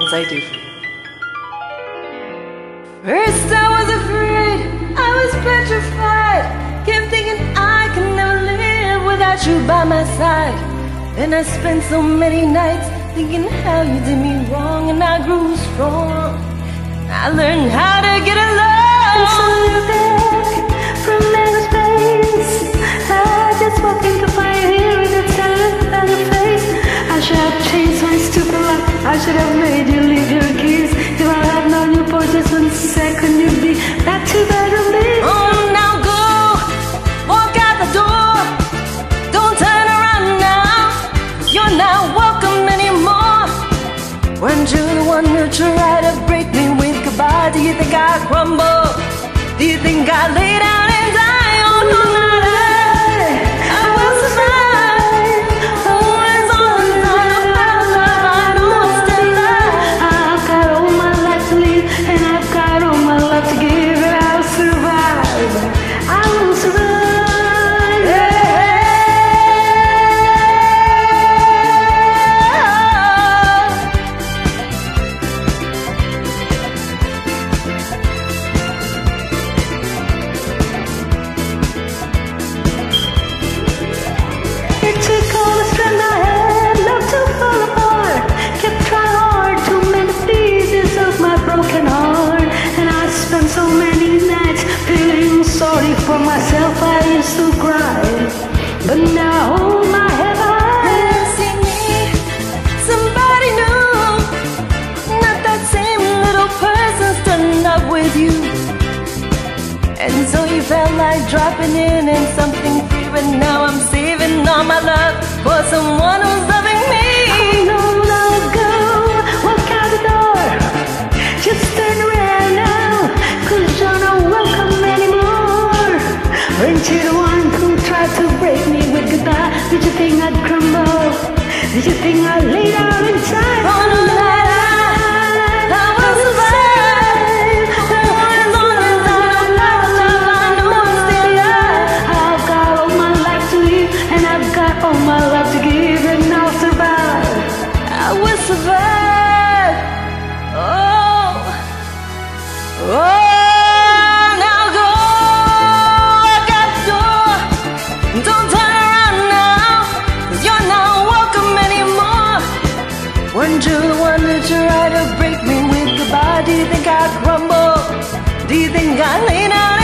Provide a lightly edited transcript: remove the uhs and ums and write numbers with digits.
as I do for you. First I was afraid, I was petrified, kept thinking I could never live without you by my side. Then I spent so many nights thinking how you did me wrong, and I grew strong. I learned how to get along. And so you're back from outer space. I just walked into fire here in the time on your face. I should have changed my stupid life. I should have made you leave your keys. If I had known you for just 1 second, you'd be back to bed with me. Oh, now go, walk out the door. Don't turn around now, 'cause you're not welcome anymore. Weren't you the one who tried to break me with goodbye? Do you think I'd crumble? Do you think I'd lay down and die? Oh, no, not I will survive. Oh, as long as I don't stand up. I've got all my life to live, and I've got all my love to give, and I'll survive. I will survive. It took all the strength I had, love to fall apart. Kept trying hard to mend the pieces of my broken heart. And I spent so many nights feeling sorry for myself. I used to cry, but now I hold my head high. See me, somebody new, not that same little person standing up with you. And so you felt like dropping in and something free, but now I'm saving all my love for someone who's loving me. No, no, go, walk out the door. Just turn around now, 'cause you're not welcome anymore. Weren't you the one who tried to break me with goodbye? Did you think I'd crumble? Did you think I'd lay down inside? Oh, no, I will survive. Oh, as long as I don't stand up. I've got all my life to live, and I've got all my love to give, and I'll survive. I will survive. Oh, oh, now go, walk out the door. Don't turn around now, 'cause you're not welcome anymore. Weren't you the one that tried to break me with goodbye? Do you think I'd crumble? Do you think I'd lay down